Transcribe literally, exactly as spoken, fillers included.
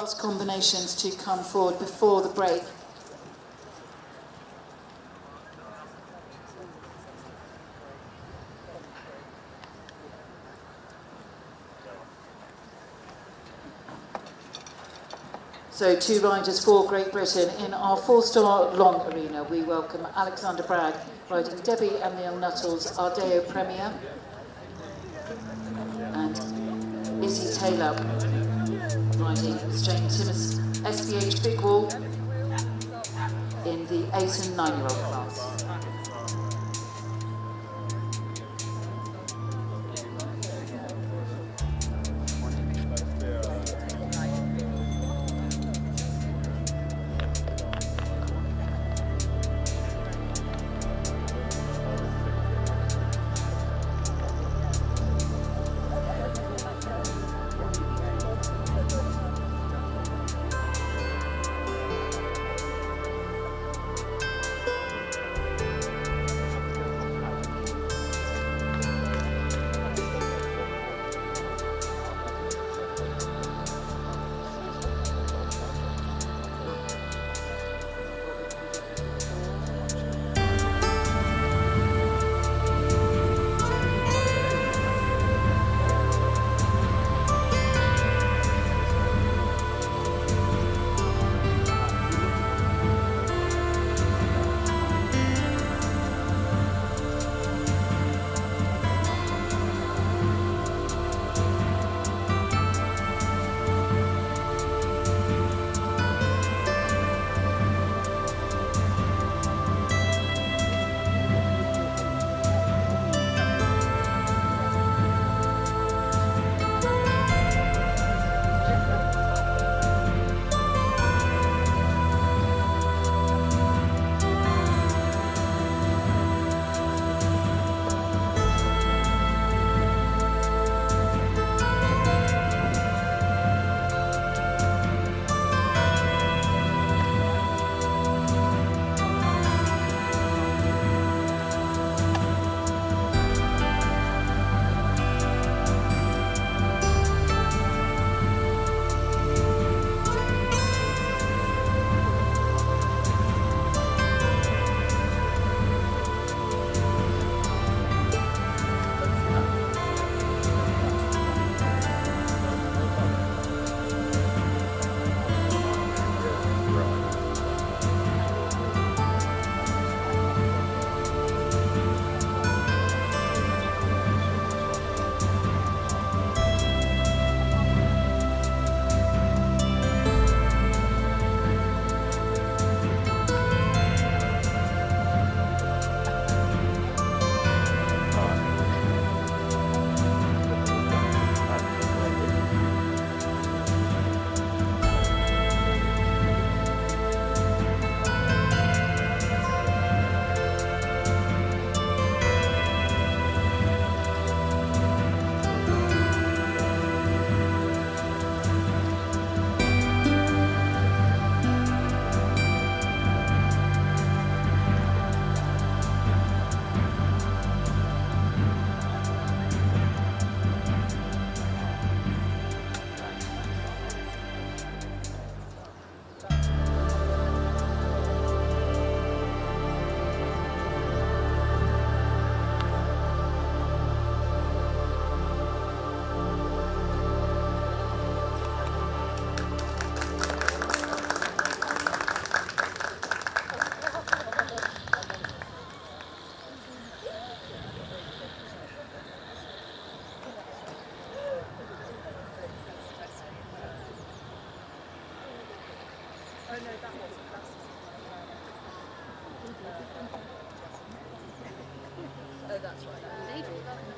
fast combinations to come forward before the break. So two riders for Great Britain in our four-star long arena. We welcome Alexander Bragg riding Debbie and Neil Nuttall's Ardeo Premier, and Izzy Taylor riding Jane Timmis S B H Big Wall in the eight and nine-year-old class. Oh no, that wasn't. That's... Oh, that's right.